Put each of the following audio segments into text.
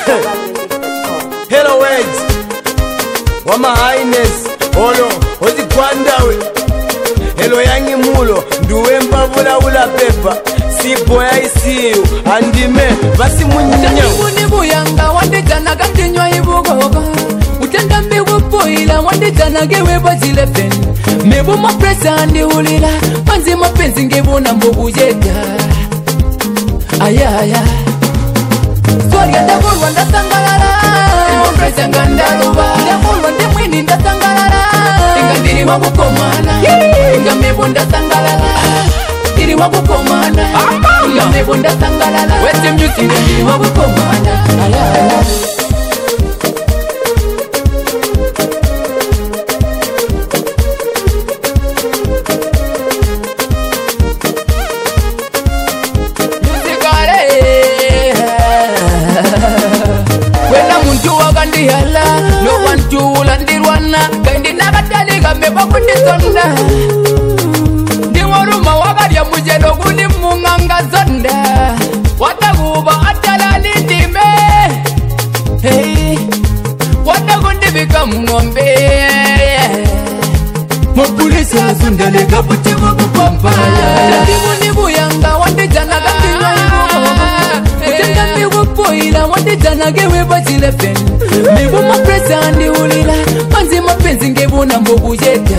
Hello words Wama highness Olo Ozi kwandawe Hello yangi mulo Nduwe mbavula ula pepa Sipo ya isiu Andime Basi munyanya Chani buyanga Wande jana kandinywa ibugoga Utenda mbiwe poila Wande jana gewe bazile pen Mebu mapresa andi ulila Manzi mapenzi ngebu na mbogu jeta Aya Swari ya ndagurwa ndasangalala Mapresa ngandaluba Ndagurwa ndemwini ndasangalala Ngandiri wakukomana Ngamebu ndasangalala Ndiri wakukomana Ngamebu ndasangalala Wete mjusi ngandiri wakukomana Aya Hala, no one to landirwana, kandi nagatali gameba kundizonda. Ndiwaruma wagaria mujeno guni munganga zonda. Wataguba atala nindime. Hey, watagundi bika mungombe. Mapulisa zundale kaputi wakupampala. Ndibuni buyanga wande jana gandinwa ibugo. Utenda miwa poila wande jana gewe bazile pen. Mebu mapresa andi ulila Manzi mapenzi ngebu na mbogu jeta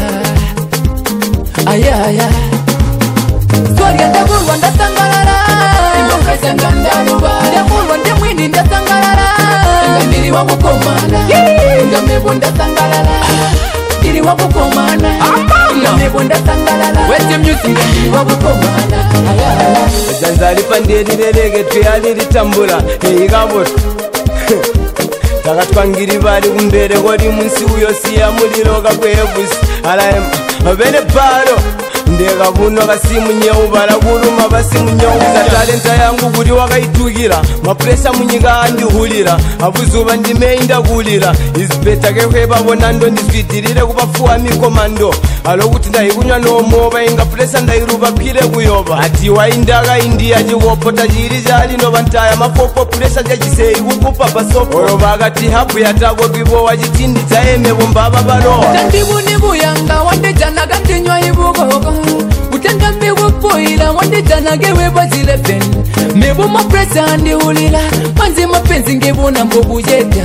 Aya Swari ya ndagurwa ndasangalala Mapresa ngandaluba Ndagurwa ndemwini ndasangalala Ngandiri wakukomana Ngamebu ndasangalala Ndiri wakukomana Ngamebu ndasangalala Wete mjusi ngandiri wakukomana Aya Zanzali pandeli lelege tuyali litambula Hei gabot Takatwangiri bali kumbere kodi munsi uyo siya muliro kakwebusi Alaema Bene paro Ndega buno kasimu nyeu bala kuruma basimu nyeu Za talenta yangu kuri wakaitukira Mapresa munyiga andi hulira Abuzuba ndimeinda kulira Izbeta kekweba bonando ndizvidirire kubafuwa mikomando Alo kuti ndaikunywa nomoba inga presa ndairuba pile kuyoba Ati waindaka india chikopota chiri chali no bantaya mafopo presa chachisei kukupa basopo Oyo bakati hapu yatako kibo wachitindi chaeme bombaba balo Tandibuni buyanga wande jana kandinywa ibugoga Utenda mbiwe poila wande jana gewe bazile pen Mebu mapresa andi ulila Manzi mapenzi ngebu na mbogu jeta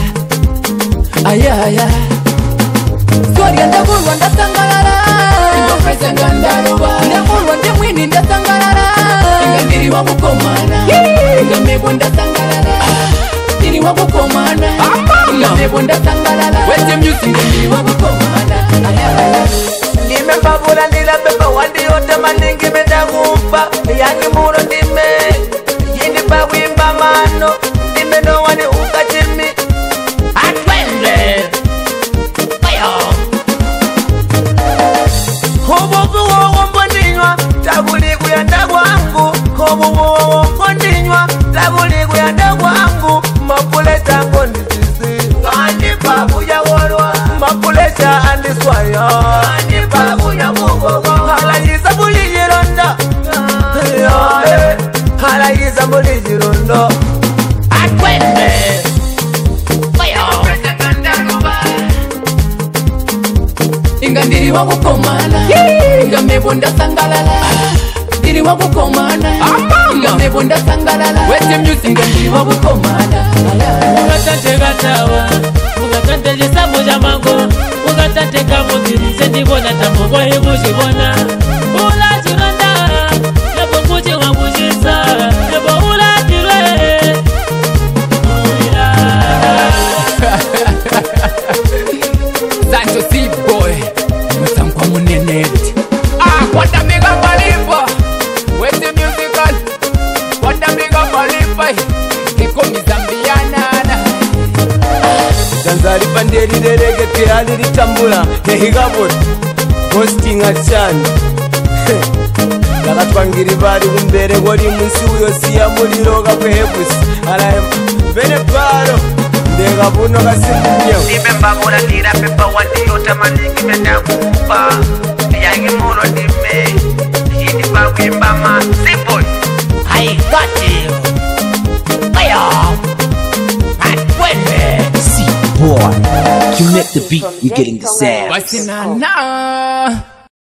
Aya Swari ya ndagurwa ndasangalala Mapresa ngandaluba Ndagurwa ndemwini ndasangalala Ngandiri wakukomana Ngamebu ndasangalala Ndiri wakukomana Ngamebu ndasangalala Wete mjusi ngandiri wakukomana Aya Ndime mbabula ndila pepa wandi yote maningi menda kumpa Yangi muro ndime Yindi pa wimba mano Ndime no wani ukachimi Atwende Ayo Hobo buwo wombo Tabuli kuyanda kwangu Hobo buwo wombo Tabuli kuyanda kwangu Mapuleta konditisi Kandi pabu ya worwa Mapuleta andiswaya Kandi pabu ya mugogo Halayiza muli jironda Halayiza muli jironda Atwende Ngandiri wakukomana Ngamebu ndasangalala Ndiri wakukomana Ngamebu ndasangalala Wete mjusi ngandiri wakukomana Ugatate gatawa Ugatate jisabu jamango Ugatate kamudiri Sendibona tambo kwa hibu shibona Ula churanda Nebo kuchi wabujisa Nebo ula chire Sancho C-boy Msamkwa muneneti Kwanda miga palipa Wete musical Kwanda miga palipa Kiko mizambiana Zanzali pandeli lelege tuyali litambula Hei gabot Hosting achani Takatwangiri bali kumbere kodi munsi uyo siya muliro kakwebusi Alaema Bene paro Ndega buno kasimu nyeu Ndime mbabula ndila pepa wandi yote maningi menda kumpa Yangi muro ndime Yindi pa wimba mano Simple I got you boy. Connect the beat, you're getting the sound. Basinana